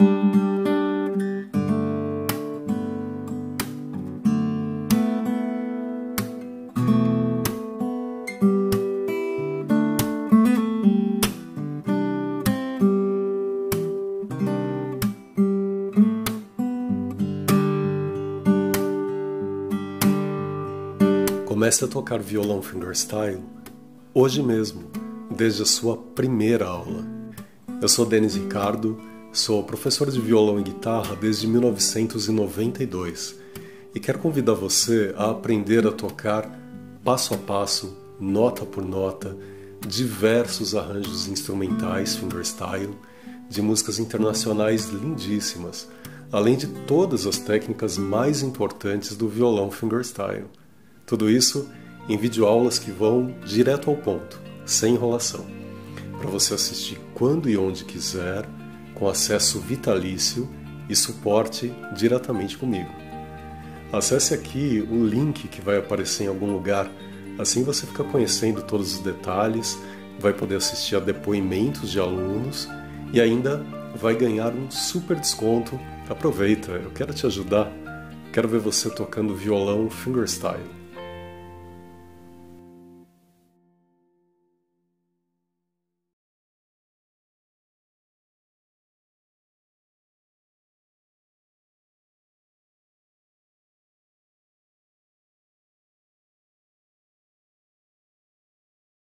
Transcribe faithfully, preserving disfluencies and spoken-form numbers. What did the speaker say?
Comece a tocar violão fingerstyle hoje mesmo, desde a sua primeira aula. Eu sou Denis Ricardo, sou professor de violão e guitarra desde mil novecentos e noventa e dois e quero convidar você a aprender a tocar passo a passo, nota por nota, diversos arranjos instrumentais fingerstyle de músicas internacionais lindíssimas, além de todas as técnicas mais importantes do violão fingerstyle. Tudo isso em videoaulas que vão direto ao ponto, sem enrolação, para você assistir quando e onde quiser, com acesso vitalício e suporte diretamente comigo. Acesse aqui o link que vai aparecer em algum lugar, assim você fica conhecendo todos os detalhes, vai poder assistir a depoimentos de alunos e ainda vai ganhar um super desconto. Aproveita, eu quero te ajudar, quero ver você tocando violão fingerstyle.